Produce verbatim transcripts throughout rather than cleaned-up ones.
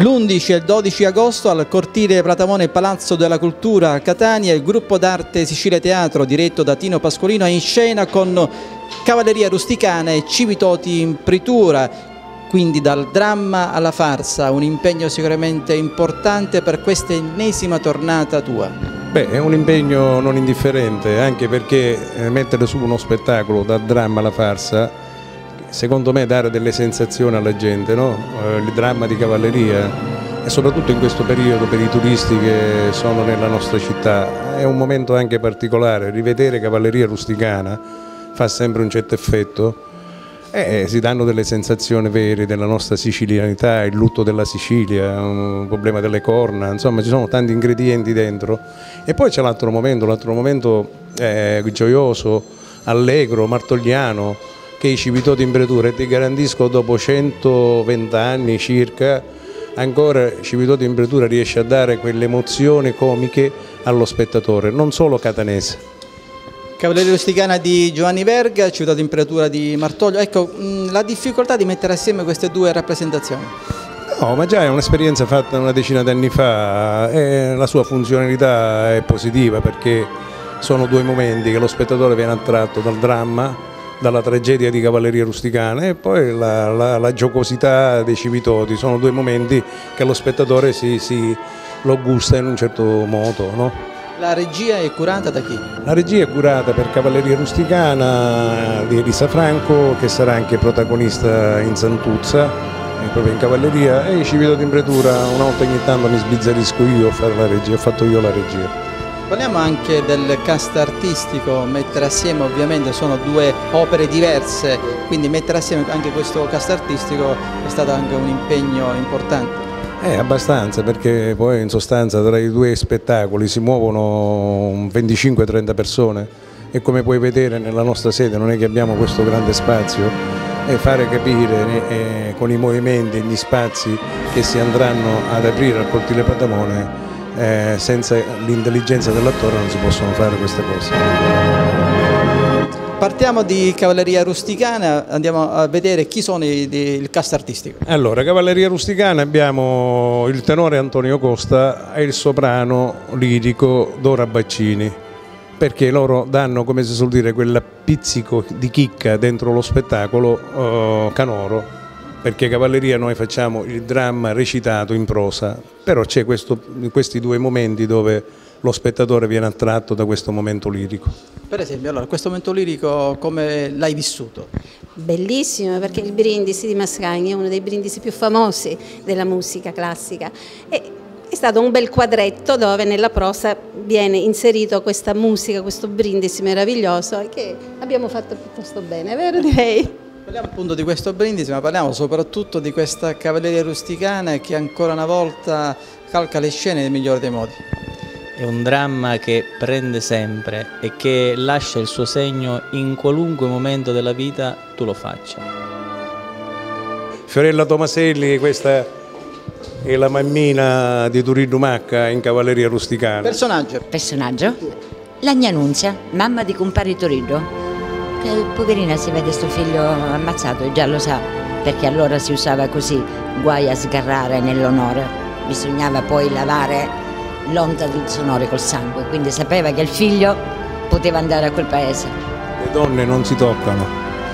L'undici e il dodici agosto al cortile Pratamone Palazzo della Cultura a Catania il gruppo d'arte Sicilia Teatro diretto da Tino Pascolino è in scena con Cavalleria Rusticana e Civitoti in Pritura, quindi dal dramma alla farsa, un impegno sicuramente importante per questa ennesima tornata tua. Beh, è un impegno non indifferente, anche perché mettere su uno spettacolo dal dramma alla farsa, secondo me dare delle sensazioni alla gente, no? Il dramma di cavalleria e soprattutto in questo periodo per i turisti che sono nella nostra città è un momento anche particolare, rivedere Cavalleria Rusticana fa sempre un certo effetto e si danno delle sensazioni vere della nostra sicilianità, il lutto della Sicilia, un problema delle corna, insomma ci sono tanti ingredienti dentro. E poi c'è l'altro momento, l'altro momento eh, gioioso, allegro, martogliano, che i Civitoti in Pritura, e ti garantisco dopo centoventi anni circa ancora Civitoti in Pritura riesce a dare quelle emozioni comiche allo spettatore, non solo catanese. Cavalleria Rusticana di Giovanni Verga, Civitoti in Pritura di Martoglio, ecco mh, la difficoltà di mettere assieme queste due rappresentazioni. No, ma già è un'esperienza fatta una decina d'anni fa e la sua funzionalità è positiva perché sono due momenti che lo spettatore viene attratto dal dramma, dalla tragedia di Cavalleria Rusticana e poi la, la, la giocosità dei Civitoti, sono due momenti che lo spettatore si, si, lo gusta in un certo modo, no? La regia è curata da chi? La regia è curata per Cavalleria Rusticana di Elisa Franco, che sarà anche protagonista in Santuzza, proprio in Cavalleria, e i Civitoti in Pritura una volta ogni tanto mi sbizzarisco io a fare la regia, ho fatto io la regia. Parliamo anche del cast artistico, mettere assieme ovviamente sono due opere diverse, quindi mettere assieme anche questo cast artistico è stato anche un impegno importante. Eh, abbastanza, perché poi in sostanza tra i due spettacoli si muovono venticinque trenta persone e come puoi vedere nella nostra sede non è che abbiamo questo grande spazio e fare capire eh, con i movimenti e gli spazi che si andranno ad aprire al cortile Pratamone. Eh, senza l'intelligenza dell'attore non si possono fare queste cose. Partiamo di Cavalleria Rusticana, andiamo a vedere chi sono i, di, il cast artistico. Allora, Cavalleria Rusticana abbiamo il tenore Antonio Costa e il soprano lirico Dora Baccini, perché loro danno, come si suol dire, quel pizzico di chicca dentro lo spettacolo eh, canoro. Perché Cavalleria noi facciamo il dramma recitato in prosa, però c'è questi due momenti dove lo spettatore viene attratto da questo momento lirico. Per esempio, allora, questo momento lirico come l'hai vissuto? Bellissimo, perché il Brindisi di Mascagni è uno dei brindisi più famosi della musica classica. E è stato un bel quadretto dove nella prosa viene inserito questa musica, questo brindisi meraviglioso che abbiamo fatto piuttosto bene, vero direi? Parliamo appunto di questo brindisi, ma parliamo soprattutto di questa Cavalleria Rusticana che ancora una volta calca le scene nel migliore dei modi. È un dramma che prende sempre e che lascia il suo segno in qualunque momento della vita tu lo faccia. Fiorella Tomaselli, questa è la mammina di Turiddu Macca in Cavalleria Rusticana. Personaggio? Personaggio? La Gnà Nunzia, mamma di compare Turiddu. Poverina, si vede sto figlio ammazzato e già lo sa, perché allora si usava così, guai a sgarrare nell'onore, bisognava poi lavare l'onta del disonore col sangue, quindi sapeva che il figlio poteva andare a quel paese. Le donne non si toccano.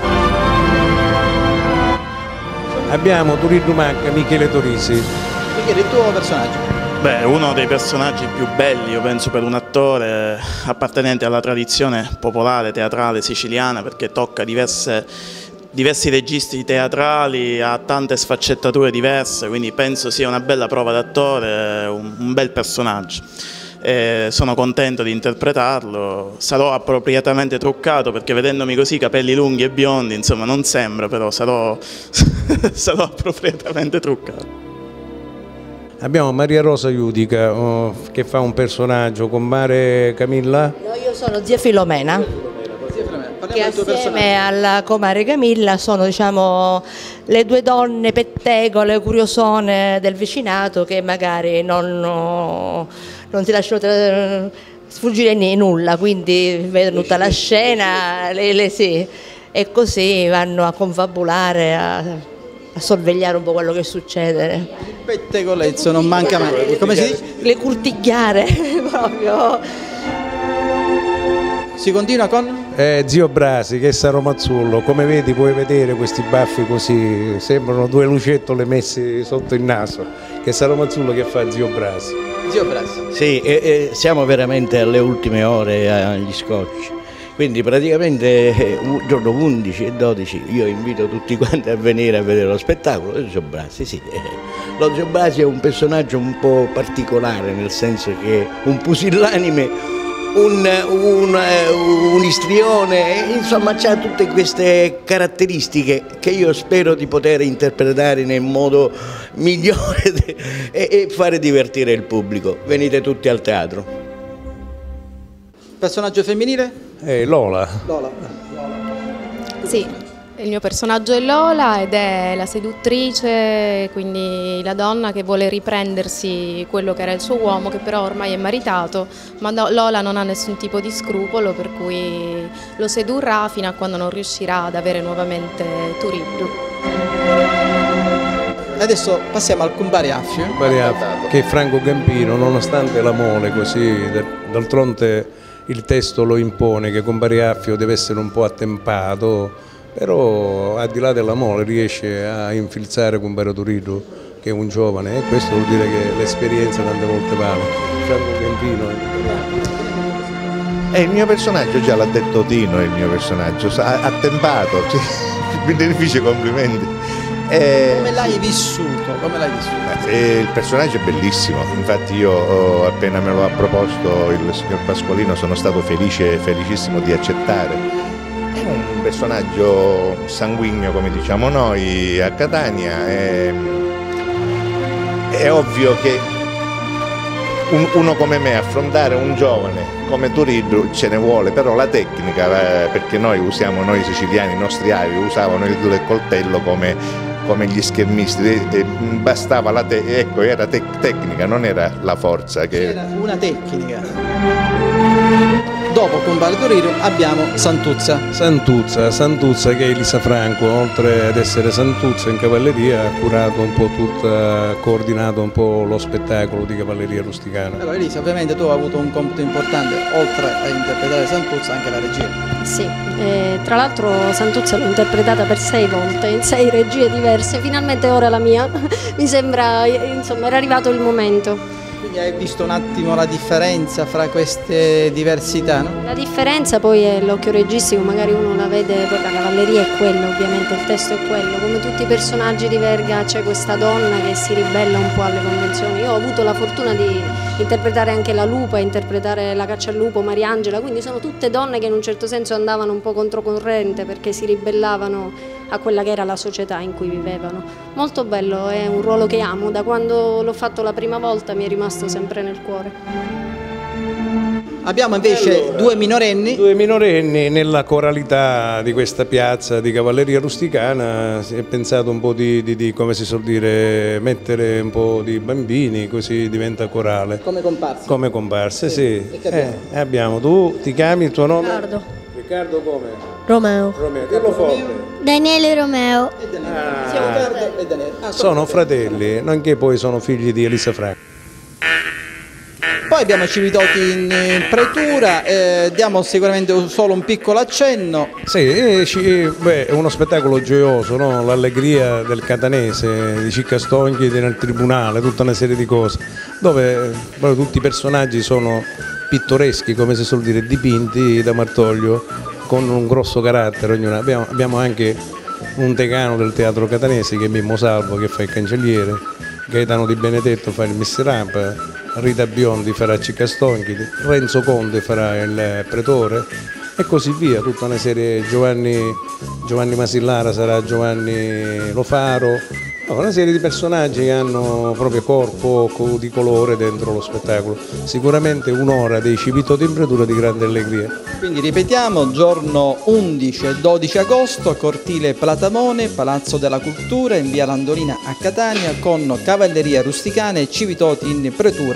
Abbiamo Turiddu Macca, Michele Torisi. Michele, il tuo personaggio? Beh, uno dei personaggi più belli, io penso, per un attore appartenente alla tradizione popolare teatrale siciliana, perché tocca diverse, diversi registri teatrali, ha tante sfaccettature diverse, quindi penso sia una bella prova d'attore, un, un bel personaggio. E sono contento di interpretarlo, sarò appropriatamente truccato perché vedendomi così, capelli lunghi e biondi, insomma non sembra, però sarò, sarò appropriatamente truccato. Abbiamo Maria Rosa Iudica oh, che fa un personaggio con Mare Camilla. No, io sono zia Filomena, Zia Filomena. che assieme alla comare Camilla sono, diciamo, le due donne pettegole, curiosone del vicinato che magari non, non si lasciano sfuggire nulla, quindi vedono tutta la scena le, le, sì, e così vanno a confabulare, a a sorvegliare un po' quello che succede. Il pettegolezzo non manca mai. Come si dice? Le curtigliare proprio. Si continua con? Eh, zio Brasi, che è Saromazzullo, come vedi puoi vedere questi baffi così, sembrano due lucettole messe sotto il naso, che è Saromazzullo che fa zio Brasi. Zio Brasi. Sì, e, e siamo veramente alle ultime ore agli scotch, quindi praticamente eh, giorno undici e dodici io invito tutti quanti a venire a vedere lo spettacolo dello zio Brasi. Sì. Lo zio Brasi è un personaggio un po' particolare, nel senso che è un pusillanime, Un, un, un istrione, insomma c'ha tutte queste caratteristiche che io spero di poter interpretare nel modo migliore e, e fare divertire il pubblico. Venite tutti al teatro. Personaggio femminile? Eh, Lola. Lola. Sì, il mio personaggio è Lola ed è la seduttrice, quindi la donna che vuole riprendersi quello che era il suo uomo, che però ormai è maritato, ma no, Lola non ha nessun tipo di scrupolo, per cui lo sedurrà fino a quando non riuscirà ad avere nuovamente Turiddu. Adesso passiamo al Cumbariaffio. Cumbariaffio, che è Franco Campino, nonostante la mole così, d'altronde il testo lo impone, che Cumbariaffio deve essere un po' attempato, però al di là della mole riesce a infilzare Cumbare Turiddu, che è un giovane, e questo vuol dire che l'esperienza tante volte vale. Franco Campino. Eh, il mio personaggio, già l'ha detto Tino, è il mio personaggio, attempato, mi difficile complimenti. Eh, come l'hai vissuto? Come l'hai vissuto? Eh, il personaggio è bellissimo, infatti io oh, appena me lo ha proposto il signor Pasqualino sono stato felice, felicissimo di accettare. È un personaggio sanguigno, come diciamo noi a Catania, è, è ovvio che un, uno come me affrontare un giovane come Turiddu ce ne vuole, però la tecnica, eh, perché noi usiamo, noi siciliani, i nostri avi usavano il, il coltello come, come gli schermisti, e, e bastava la te ecco, era te tecnica, non era la forza. Che... Era una tecnica. Dopo Cumbare Turiddu abbiamo Santuzza. Santuzza, Santuzza che è Elisa Franco, oltre ad essere Santuzza in cavalleria, ha curato un po' tutta, ha coordinato un po' lo spettacolo di cavalleria rusticana. Allora Elisa, ovviamente tu hai avuto un compito importante, oltre a interpretare Santuzza anche la regia. Sì, eh, tra l'altro Santuzza l'ho interpretata per sei volte, in sei regie diverse, finalmente ora la mia, mi sembra, insomma, era arrivato il momento. Quindi hai visto un attimo la differenza fra queste diversità, no? La differenza poi è l'occhio registico, magari uno la vede, poi la cavalleria è quello, ovviamente il testo è quello, come tutti i personaggi di Verga c'è questa donna che si ribella un po' alle convenzioni. Io ho avuto la fortuna di interpretare anche la Lupa, interpretare la Caccia al Lupo, Mariangela, quindi sono tutte donne che in un certo senso andavano un po' controcorrente perché si ribellavano a quella che era la società in cui vivevano. Molto bello, è un ruolo che amo, da quando l'ho fatto la prima volta mi è rimasto sempre nel cuore. Abbiamo invece allora, due minorenni. Due minorenni nella coralità di questa piazza di cavalleria rusticana. Si è pensato un po' di, di, di come si suol dire, mettere un po' di bambini, così diventa corale. Come comparse? Come comparse, sì. sì. Eh, abbiamo, tu ti chiami, il tuo nome? Riccardo. Riccardo come? Romeo. Romeo, dillo forte. Daniele Romeo. E Daniele. Ah. Siamo Riccardo e Daniele. Ah, sono fratelli, nonché poi sono figli di Elisa Franco. Poi abbiamo Civitoti in pretura, eh, diamo sicuramente solo un piccolo accenno. Sì, eh, beh, è uno spettacolo gioioso, no? L'allegria del catanese, di Ciccastonchi nel tribunale, tutta una serie di cose, dove beh, tutti i personaggi sono pittoreschi, come si suol dire, dipinti da Martoglio, con un grosso carattere ognuno. Abbiamo, abbiamo anche un decano del teatro catanese che è Mimmo Salvo, che fa il cancelliere, Gaetano Di Benedetto fa il Messerampa, Rita Biondi farà Ciccastonchi, Renzo Conte farà il pretore e così via, tutta una serie, Giovanni, Giovanni Masillara sarà Giovanni Lofaro, no, una serie di personaggi che hanno proprio corpo di colore dentro lo spettacolo. Sicuramente un'ora dei Civitoti in pretura di grande allegria. Quindi ripetiamo, giorno undici e dodici agosto, cortile Platamone, Palazzo della Cultura in via Landolina a Catania, con cavalleria rusticana e Civitoti in pretura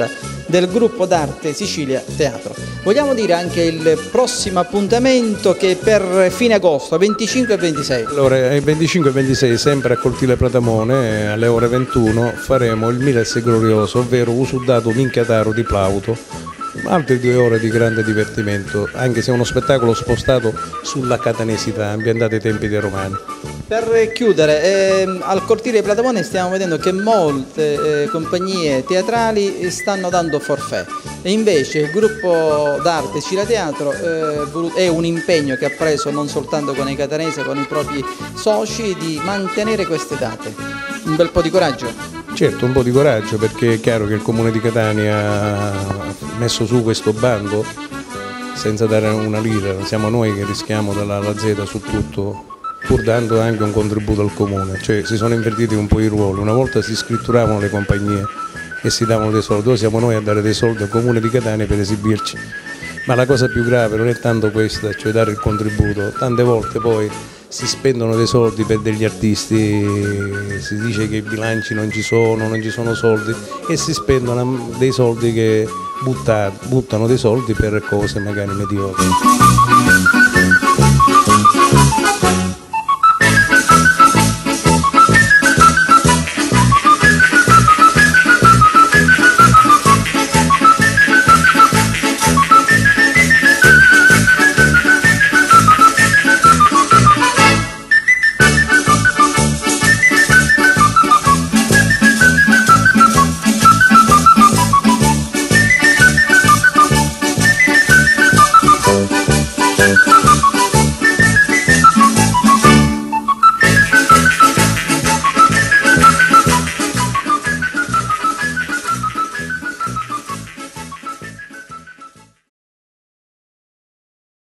del gruppo d'arte Sicilia Teatro. Vogliamo dire anche il prossimo appuntamento che è per fine agosto, venticinque e ventisei. Allora, il venticinque e ventisei, sempre a Cortile Pratamone, alle ore ventuno, faremo il Miles Glorioso, ovvero Usudato Minchiataro di Plauto. Altre due ore di grande divertimento, anche se è uno spettacolo spostato sulla catanesità, ambientato ai tempi dei Romani. Per chiudere, ehm, al Cortile Pratamone stiamo vedendo che molte eh, compagnie teatrali stanno dando forfait e invece il gruppo d'arte Sicilia Teatro eh, è un impegno che ha preso non soltanto con i catanesi, con i propri soci, di mantenere queste date. Un bel po' di coraggio. Certo, un po' di coraggio, perché è chiaro che il Comune di Catania ha messo su questo bando senza dare una lira, siamo noi che rischiamo dalla alla Z su tutto, pur dando anche un contributo al Comune, cioè si sono invertiti un po' i ruoli, una volta si scritturavano le compagnie e si davano dei soldi, ora siamo noi a dare dei soldi al Comune di Catania per esibirci, ma la cosa più grave non è tanto questa, cioè dare il contributo, tante volte poi si spendono dei soldi per degli artisti, si dice che i bilanci non ci sono, non ci sono soldi e si spendono dei soldi che buttano, buttano dei soldi per cose magari mediocre.